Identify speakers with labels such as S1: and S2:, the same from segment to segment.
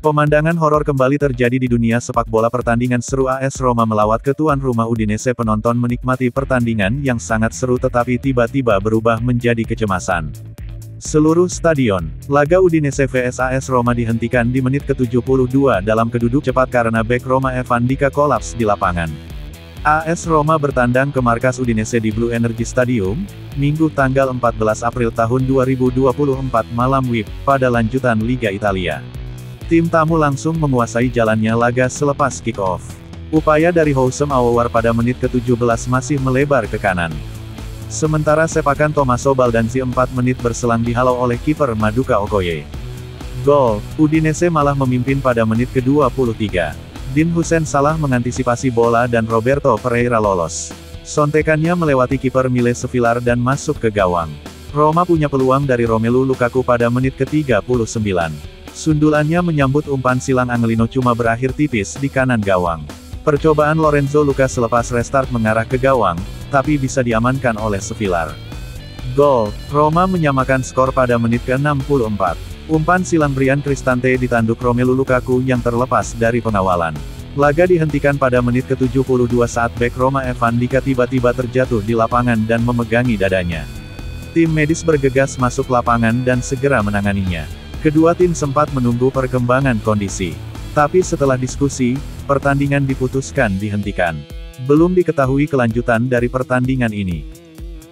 S1: Pemandangan horor kembali terjadi di dunia sepak bola. Pertandingan seru AS Roma melawat ke tuan rumah Udinese. Penonton menikmati pertandingan yang sangat seru tetapi tiba-tiba berubah menjadi kecemasan. Seluruh stadion. Laga Udinese vs AS Roma dihentikan di menit ke-72 dalam keduduk cepat karena bek Roma Evan Ndika kolaps di lapangan. AS Roma bertandang ke markas Udinese di Blue Energy Stadium, Minggu tanggal 14 April tahun 2024 malam WIB, pada lanjutan Liga Italia. Tim tamu langsung menguasai jalannya laga selepas kick-off. Upaya dari Houssem Aouar pada menit ke-17 masih melebar ke kanan. Sementara sepakan Tommaso Baldanzi 4 menit berselang dihalau oleh kiper Maduka Okoye. Gol, Udinese malah memimpin pada menit ke-23. Dean Husein salah mengantisipasi bola dan Roberto Pereira lolos. Sontekannya melewati kiper Miles Sevillar dan masuk ke gawang. Roma punya peluang dari Romelu Lukaku pada menit ke-39. Sundulannya menyambut umpan silang Angelino cuma berakhir tipis di kanan gawang. Percobaan Lorenzo Lucas selepas restart mengarah ke gawang, tapi bisa diamankan oleh Sevillar. Gol, Roma menyamakan skor pada menit ke-64. Umpan silang Brian Cristante ditanduk Romelu Lukaku yang terlepas dari pengawalan. Laga dihentikan pada menit ke-72 saat bek Roma Evan Ndika tiba-tiba terjatuh di lapangan dan memegangi dadanya. Tim medis bergegas masuk lapangan dan segera menanganinya. Kedua tim sempat menunggu perkembangan kondisi. Tapi setelah diskusi, pertandingan diputuskan dihentikan. Belum diketahui kelanjutan dari pertandingan ini.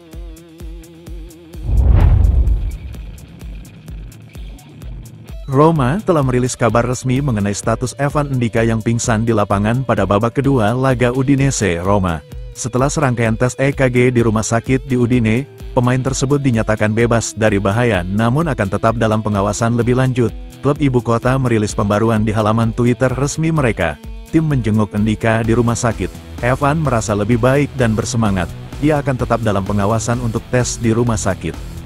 S1: Roma telah merilis kabar resmi mengenai status Evan Ndika yang pingsan di lapangan pada babak kedua laga Udinese Roma. Setelah serangkaian tes EKG di rumah sakit di Udine, pemain tersebut dinyatakan bebas dari bahaya namun akan tetap dalam pengawasan lebih lanjut. Klub ibu kota merilis pembaruan di halaman Twitter resmi mereka. Tim menjenguk Ndika di rumah sakit. Evan merasa lebih baik dan bersemangat. Dia akan tetap dalam pengawasan untuk tes di rumah sakit.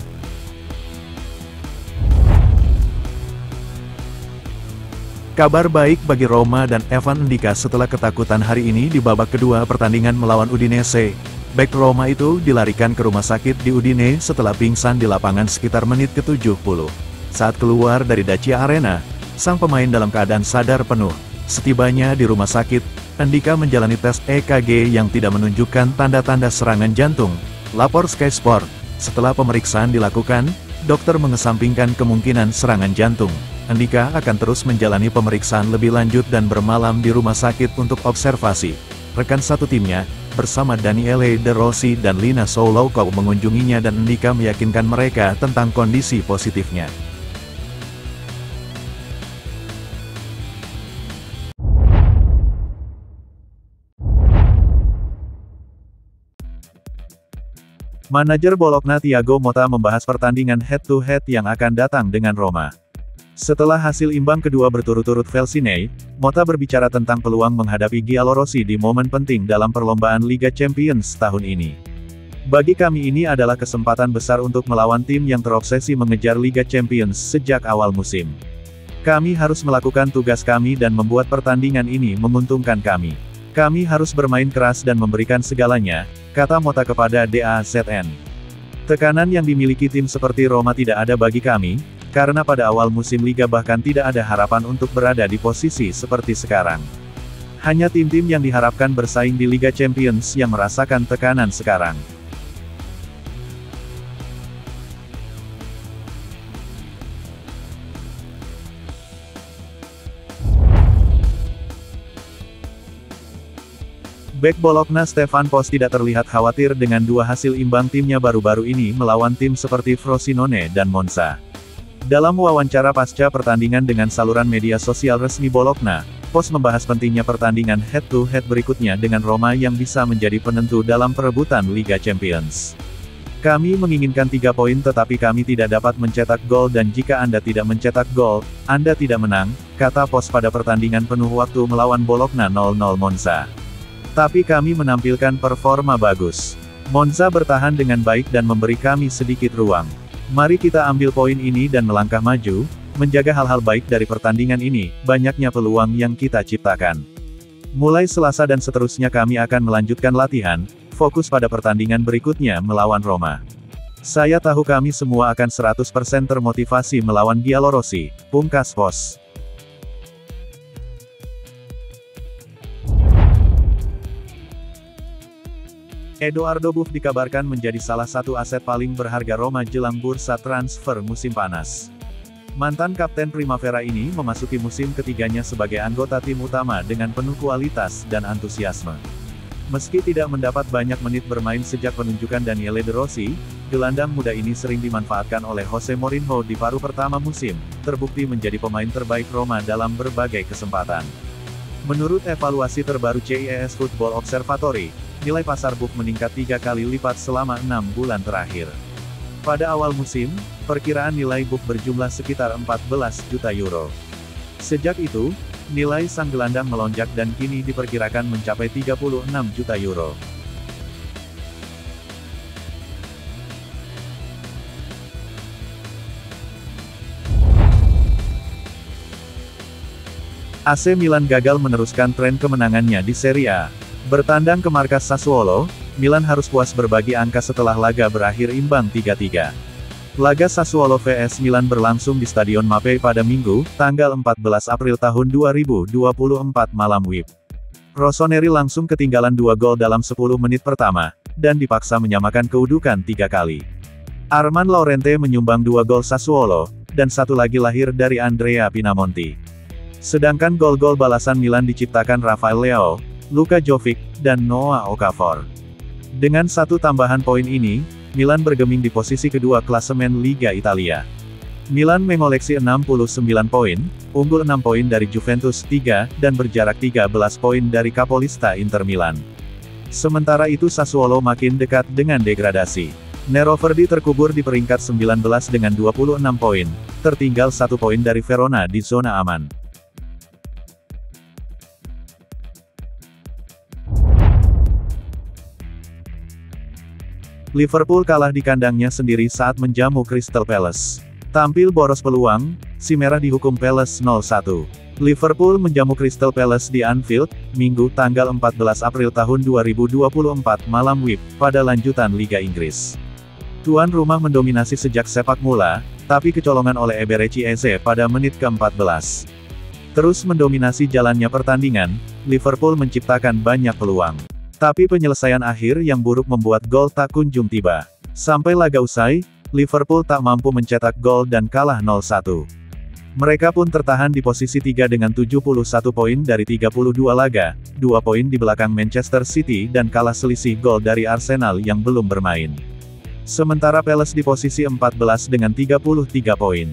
S1: Kabar baik bagi Roma dan Evan Ndika setelah ketakutan hari ini di babak kedua pertandingan melawan Udinese. Bek Roma itu dilarikan ke rumah sakit di Udine setelah pingsan di lapangan sekitar menit ke-70. Saat keluar dari Dacia Arena, sang pemain dalam keadaan sadar penuh. Setibanya di rumah sakit, Ndika menjalani tes EKG yang tidak menunjukkan tanda-tanda serangan jantung, lapor Sky Sport. Setelah pemeriksaan dilakukan, dokter mengesampingkan kemungkinan serangan jantung. Ndika akan terus menjalani pemeriksaan lebih lanjut dan bermalam di rumah sakit untuk observasi. Rekan satu timnya, bersama Daniele De Rossi dan Lina Souloko mengunjunginya dan Ndika meyakinkan mereka tentang kondisi positifnya. Manajer Bologna Thiago Motta membahas pertandingan head-to-head yang akan datang dengan Roma. Setelah hasil imbang kedua berturut-turut Felsinei, Motta berbicara tentang peluang menghadapi Giallorossi di momen penting dalam perlombaan Liga Champions tahun ini. Bagi kami ini adalah kesempatan besar untuk melawan tim yang terobsesi mengejar Liga Champions sejak awal musim. Kami harus melakukan tugas kami dan membuat pertandingan ini menguntungkan kami. Kami harus bermain keras dan memberikan segalanya, kata Motta kepada DAZN. Tekanan yang dimiliki tim seperti Roma tidak ada bagi kami, karena pada awal musim Liga bahkan tidak ada harapan untuk berada di posisi seperti sekarang. Hanya tim-tim yang diharapkan bersaing di Liga Champions yang merasakan tekanan sekarang. Bek Bologna Stefan Posch tidak terlihat khawatir dengan dua hasil imbang timnya baru-baru ini melawan tim seperti Frosinone dan Monza. Dalam wawancara pasca pertandingan dengan saluran media sosial resmi Bologna, Posch membahas pentingnya pertandingan head-to-head berikutnya dengan Roma yang bisa menjadi penentu dalam perebutan Liga Champions. Kami menginginkan 3 poin tetapi kami tidak dapat mencetak gol dan jika Anda tidak mencetak gol, Anda tidak menang, kata Posch pada pertandingan penuh waktu melawan Bologna 0-0 Monza. Tapi kami menampilkan performa bagus. Monza bertahan dengan baik dan memberi kami sedikit ruang. Mari kita ambil poin ini dan melangkah maju, menjaga hal-hal baik dari pertandingan ini, banyaknya peluang yang kita ciptakan. Mulai Selasa dan seterusnya kami akan melanjutkan latihan, fokus pada pertandingan berikutnya melawan Roma. Saya tahu kami semua akan 100% termotivasi melawan Giallorossi, pungkas Posch. Eduardo Buff dikabarkan menjadi salah satu aset paling berharga Roma jelang bursa transfer musim panas. Mantan kapten Primavera ini memasuki musim ketiganya sebagai anggota tim utama dengan penuh kualitas dan antusiasme. Meski tidak mendapat banyak menit bermain sejak penunjukan Daniele De Rossi, gelandang muda ini sering dimanfaatkan oleh Jose Mourinho di paruh pertama musim, terbukti menjadi pemain terbaik Roma dalam berbagai kesempatan. Menurut evaluasi terbaru CIES Football Observatory, nilai pasar Buff meningkat 3 kali lipat selama 6 bulan terakhir. Pada awal musim, perkiraan nilai Buff berjumlah sekitar 14 juta euro. Sejak itu, nilai sang gelandang melonjak dan kini diperkirakan mencapai 36 juta euro. AC Milan gagal meneruskan tren kemenangannya di Serie A. Bertandang ke markas Sassuolo, Milan harus puas berbagi angka setelah laga berakhir imbang 3-3. Laga Sassuolo vs Milan berlangsung di Stadion Mapei pada Minggu, tanggal 14 April tahun 2024 malam WIB. Rossoneri langsung ketinggalan 2 gol dalam 10 menit pertama, dan dipaksa menyamakan kedudukan 3 kali. Armand Laurente menyumbang 2 gol Sassuolo, dan satu lagi lahir dari Andrea Pinamonti. Sedangkan gol-gol balasan Milan diciptakan Rafael Leao, Luka Jovic, dan Noah Okafor. Dengan satu tambahan poin ini, Milan bergeming di posisi kedua klasemen Liga Italia. Milan mengoleksi 69 poin, unggul 6 poin dari Juventus 3, dan berjarak 13 poin dari Capolista Inter Milan. Sementara itu Sassuolo makin dekat dengan degradasi. Neroverdi terkubur di peringkat 19 dengan 26 poin, tertinggal 1 poin dari Verona di zona aman. Liverpool kalah di kandangnya sendiri saat menjamu Crystal Palace. Tampil boros peluang, si merah dihukum Palace 0-1. Liverpool menjamu Crystal Palace di Anfield, Minggu tanggal 14 April tahun 2024 malam WIB, pada lanjutan Liga Inggris. Tuan rumah mendominasi sejak sepak mula, tapi kecolongan oleh Eberechi Eze pada menit ke-14. Terus mendominasi jalannya pertandingan, Liverpool menciptakan banyak peluang. Tapi penyelesaian akhir yang buruk membuat gol tak kunjung tiba. Sampai laga usai, Liverpool tak mampu mencetak gol dan kalah 0-1. Mereka pun tertahan di posisi 3 dengan 71 poin dari 32 laga, 2 poin di belakang Manchester City dan kalah selisih gol dari Arsenal yang belum bermain. Sementara Palace di posisi 14 dengan 33 poin.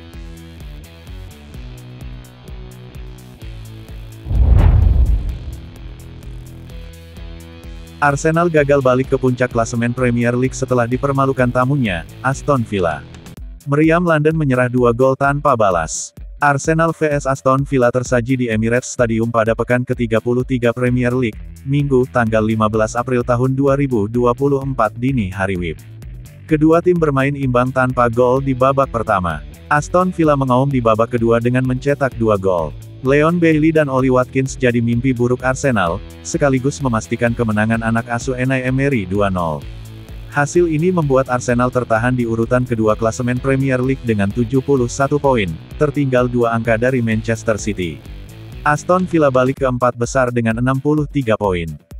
S1: Arsenal gagal balik ke puncak klasemen Premier League setelah dipermalukan tamunya, Aston Villa. Meriam London menyerah 2 gol tanpa balas. Arsenal vs Aston Villa tersaji di Emirates Stadium pada pekan ke-33 Premier League, Minggu tanggal 15 April tahun 2024 dini hari WIB. Kedua tim bermain imbang tanpa gol di babak pertama. Aston Villa mengaum di babak kedua dengan mencetak 2 gol. Leon Bailey dan Oli Watkins jadi mimpi buruk Arsenal, sekaligus memastikan kemenangan anak asuh Unai Emery 2-0. Hasil ini membuat Arsenal tertahan di urutan kedua klasemen Premier League dengan 71 poin, tertinggal 2 angka dari Manchester City. Aston Villa balik ke 4 besar dengan 63 poin.